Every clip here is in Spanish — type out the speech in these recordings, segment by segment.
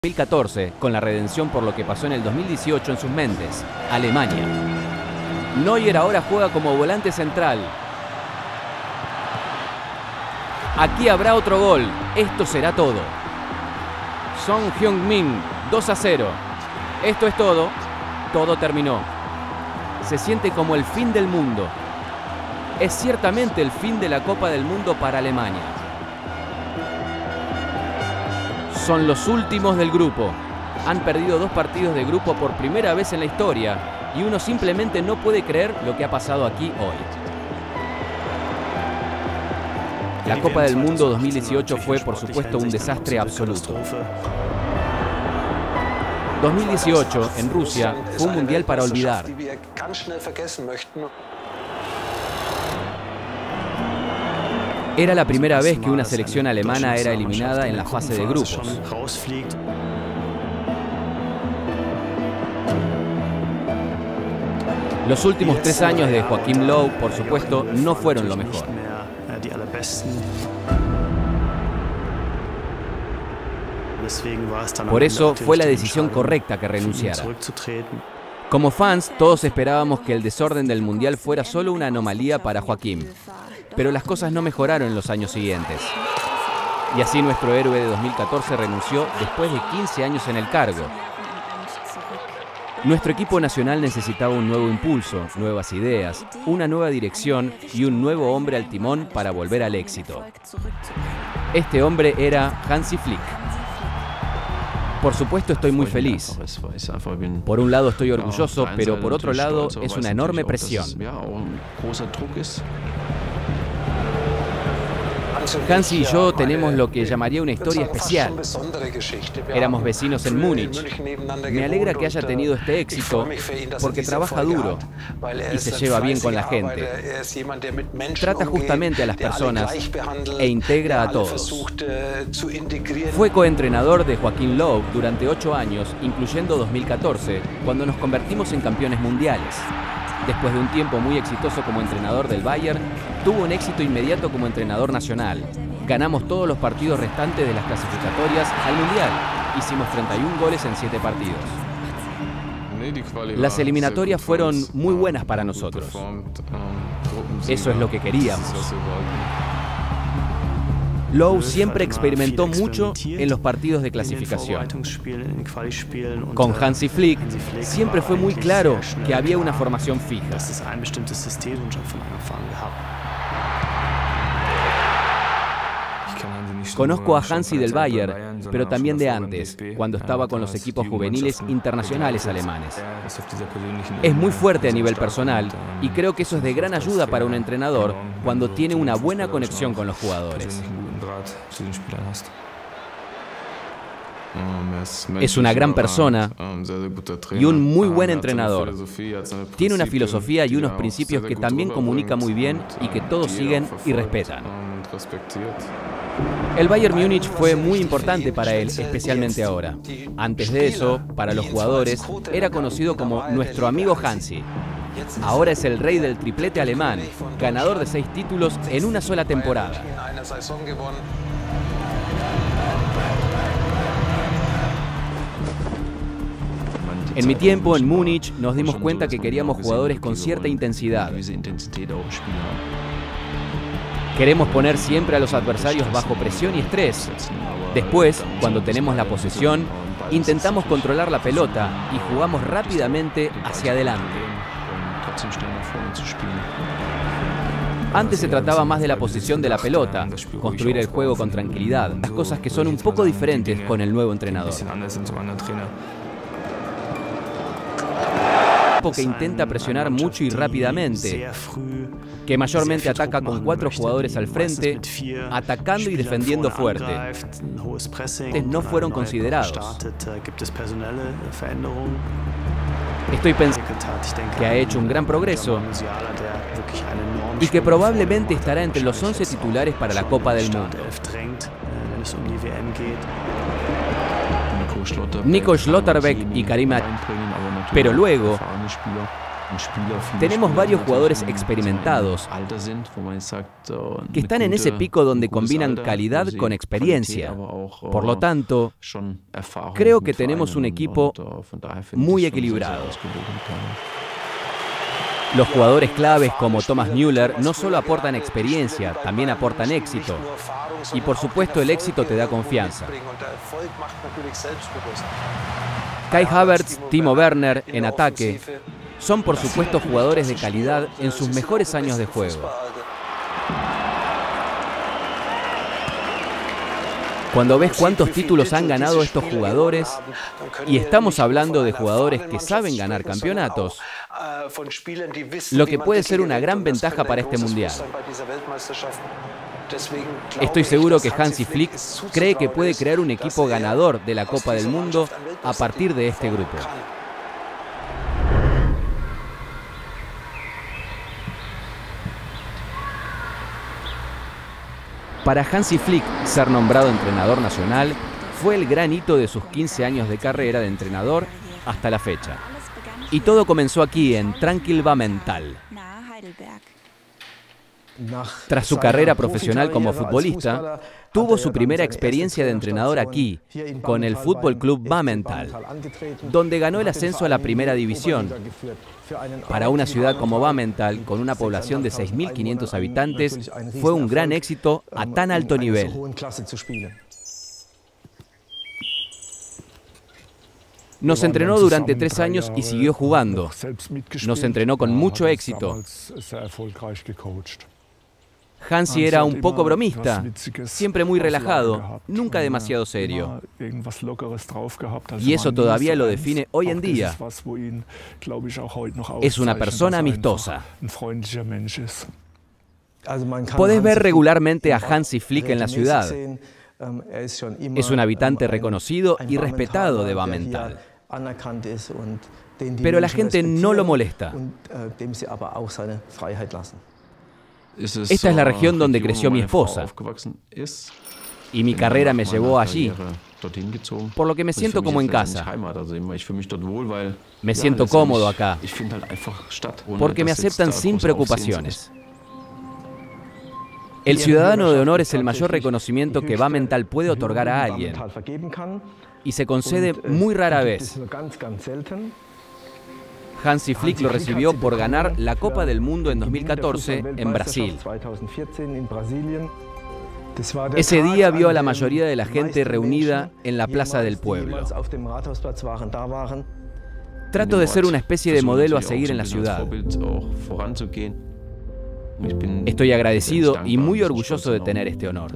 2014, con la redención por lo que pasó en el 2018 en sus mentes, Alemania. Neuer ahora juega como volante central. Aquí habrá otro gol. Esto será todo. Son Heung-min, 2-0. Esto es todo. Todo terminó. Se siente como el fin del mundo. Es ciertamente el fin de la Copa del Mundo para Alemania. Son los últimos del grupo. Han perdido 2 partidos de grupo por primera vez en la historia y uno simplemente no puede creer lo que ha pasado aquí hoy. La Copa del Mundo 2018 fue, por supuesto, un desastre absoluto. 2018, en Rusia, fue un mundial para olvidar. Era la primera vez que una selección alemana era eliminada en la fase de grupos. Los últimos 3 años de Joachim Löw, por supuesto, no fueron lo mejor. Por eso fue la decisión correcta que renunciara. Como fans, todos esperábamos que el desorden del Mundial fuera solo una anomalía para Joachim. Pero las cosas no mejoraron en los años siguientes. Y así nuestro héroe de 2014 renunció después de 15 años en el cargo. Nuestro equipo nacional necesitaba un nuevo impulso, nuevas ideas, una nueva dirección y un nuevo hombre al timón para volver al éxito. Este hombre era Hansi Flick. Por supuesto estoy muy feliz. Por un lado estoy orgulloso, pero por otro lado es una enorme presión. Hansi y yo tenemos lo que llamaría una historia especial. Éramos vecinos en Múnich. Me alegra que haya tenido este éxito porque trabaja duro y se lleva bien con la gente. Trata justamente a las personas e integra a todos. Fue coentrenador de Joachim Löw durante 8 años, incluyendo 2014, cuando nos convertimos en campeones mundiales. Después de un tiempo muy exitoso como entrenador del Bayern, tuvo un éxito inmediato como entrenador nacional. Ganamos todos los partidos restantes de las clasificatorias al Mundial. Hicimos 31 goles en 7 partidos. Las eliminatorias fueron muy buenas para nosotros. Eso es lo que queríamos. Löw siempre experimentó mucho en los partidos de clasificación. Con Hansi Flick siempre fue muy claro que había una formación fija. Conozco a Hansi del Bayern, pero también de antes, cuando estaba con los equipos juveniles internacionales alemanes. Es muy fuerte a nivel personal y creo que eso es de gran ayuda para un entrenador cuando tiene una buena conexión con los jugadores. Es una gran persona y un muy buen entrenador. Tiene una filosofía y unos principios que también comunica muy bien y que todos siguen y respetan. El Bayern Múnich fue muy importante para él, especialmente ahora. Antes de eso, para los jugadores, era conocido como nuestro amigo Hansi. Ahora es el rey del triplete alemán, ganador de 6 títulos en una sola temporada. En mi tiempo en Múnich nos dimos cuenta que queríamos jugadores con cierta intensidad. Queremos poner siempre a los adversarios bajo presión y estrés. Después, cuando tenemos la posesión, intentamos controlar la pelota y jugamos rápidamente hacia adelante. Antes se trataba más de la posesión de la pelota, construir el juego con tranquilidad, las cosas que son un poco diferentes con el nuevo entrenador. Que intenta presionar mucho y rápidamente, que mayormente ataca con 4 jugadores al frente, atacando y defendiendo fuerte. No fueron considerados. Estoy pensando que ha hecho un gran progreso y que probablemente estará entre los 11 titulares para la Copa del Mundo. Nico Schlotterbeck y Karim, pero luego Tenemos varios jugadores experimentados que están en ese pico donde combinan calidad con experiencia. Por lo tanto, creo que tenemos un equipo muy equilibrado. Los jugadores claves como Thomas Müller no solo aportan experiencia, también aportan éxito. Y por supuesto el éxito te da confianza. Kai Havertz, Timo Werner en ataque son por supuesto jugadores de calidad en sus mejores años de juego. Cuando ves cuántos títulos han ganado estos jugadores, y estamos hablando de jugadores que saben ganar campeonatos, lo que puede ser una gran ventaja para este mundial. Estoy seguro que Hansi Flick cree que puede crear un equipo ganador de la Copa del Mundo a partir de este grupo. Para Hansi Flick, ser nombrado entrenador nacional fue el gran hito de sus 15 años de carrera de entrenador hasta la fecha. Y todo comenzó aquí, en Tranquil Bammental. Tras su carrera profesional como futbolista, tuvo su primera experiencia de entrenador aquí, con el Fútbol Club Bammental, donde ganó el ascenso a la primera división. Para una ciudad como Bammental, con una población de 6.500 habitantes, fue un gran éxito a tan alto nivel. Nos entrenó durante 3 años y siguió jugando. Nos entrenó con mucho éxito. Hansi era un poco bromista, siempre muy relajado, nunca demasiado serio. Y eso todavía lo define hoy en día. Es una persona amistosa. Podés ver regularmente a Hansi Flick en la ciudad. Es un habitante reconocido y respetado de Bammental. Pero la gente no lo molesta. Esta es la región donde creció mi esposa. Y mi carrera me llevó allí, por lo que me siento como en casa. Me siento cómodo acá, porque me aceptan sin preocupaciones. El ciudadano de honor es el mayor reconocimiento que Bammental puede otorgar a alguien, y se concede muy rara vez. Hansi Flick lo recibió por ganar la Copa del Mundo en 2014 en Brasil. Ese día vio a la mayoría de la gente reunida en la Plaza del Pueblo. Trato de ser una especie de modelo a seguir en la ciudad. Estoy agradecido y muy orgulloso de tener este honor.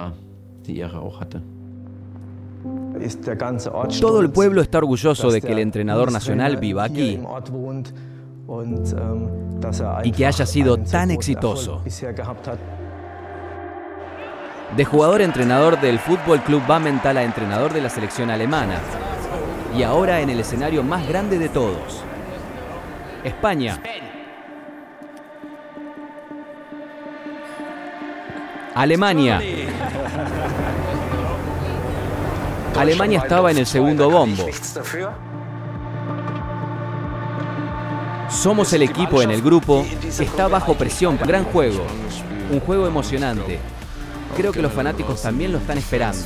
Todo el pueblo está orgulloso de que el entrenador nacional viva aquí y que haya sido tan exitoso. De jugador a entrenador del Fútbol Club Bammental a entrenador de la selección alemana. Y ahora en el escenario más grande de todos, España. Alemania. Alemania estaba en el segundo bombo. Somos el equipo en el grupo que está bajo presión. Gran juego, un juego emocionante. Creo que los fanáticos también lo están esperando.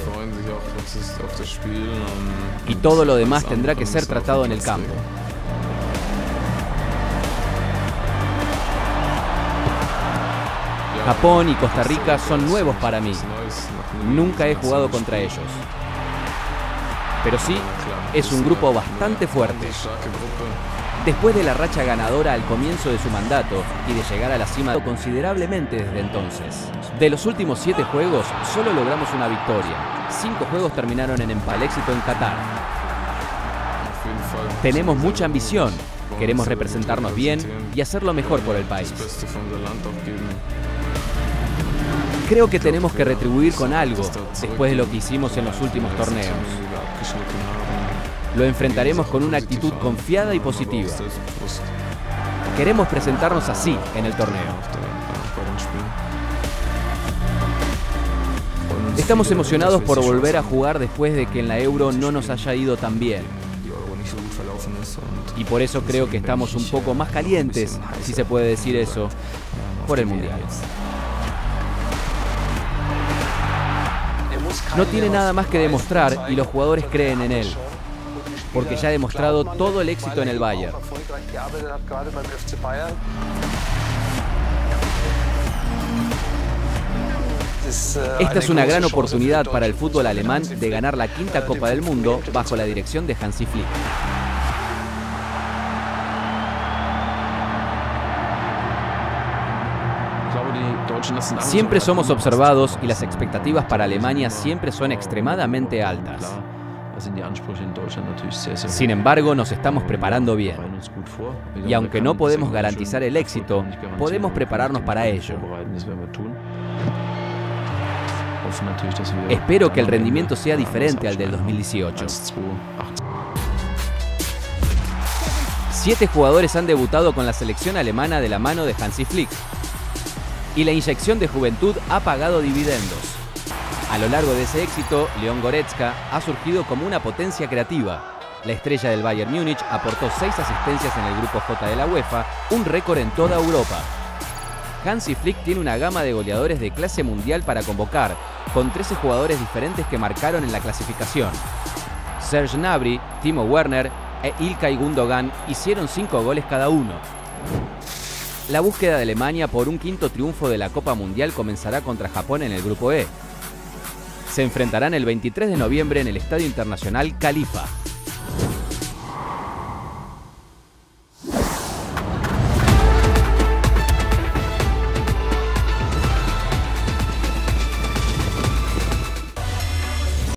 Y todo lo demás tendrá que ser tratado en el campo. Japón y Costa Rica son nuevos para mí. Nunca he jugado contra ellos. Pero sí, es un grupo bastante fuerte. Después de la racha ganadora al comienzo de su mandato y de llegar a la cima considerablemente desde entonces. De los últimos 7 juegos, solo logramos una victoria. 5 juegos terminaron en empate. Éxito en Qatar. Tenemos mucha ambición. Queremos representarnos bien y hacer lo mejor por el país. Creo que tenemos que retribuir con algo después de lo que hicimos en los últimos torneos. Lo enfrentaremos con una actitud confiada y positiva. Queremos presentarnos así en el torneo. Estamos emocionados por volver a jugar después de que en la Euro no nos haya ido tan bien. Y por eso creo que estamos un poco más calientes, si se puede decir eso, por el Mundial. No tiene nada más que demostrar y los jugadores creen en él, porque ya ha demostrado todo el éxito en el Bayern. Esta es una gran oportunidad para el fútbol alemán de ganar la quinta Copa del Mundo bajo la dirección de Hansi Flick. Siempre somos observados y las expectativas para Alemania siempre son extremadamente altas. Sin embargo, nos estamos preparando bien. Y aunque no podemos garantizar el éxito, podemos prepararnos para ello. Espero que el rendimiento sea diferente al del 2018. 7 jugadores han debutado con la selección alemana de la mano de Hansi Flick. Y la inyección de juventud ha pagado dividendos. A lo largo de ese éxito, Leon Goretzka ha surgido como una potencia creativa. La estrella del Bayern Múnich aportó 6 asistencias en el Grupo J de la UEFA, un récord en toda Europa. Hansi Flick tiene una gama de goleadores de clase mundial para convocar, con 13 jugadores diferentes que marcaron en la clasificación. Serge Gnabry, Timo Werner e Ilkay Gundogan hicieron 5 goles cada uno. La búsqueda de Alemania por un quinto triunfo de la Copa Mundial comenzará contra Japón en el Grupo E. Se enfrentarán el 23 de noviembre en el Estadio Internacional Khalifa.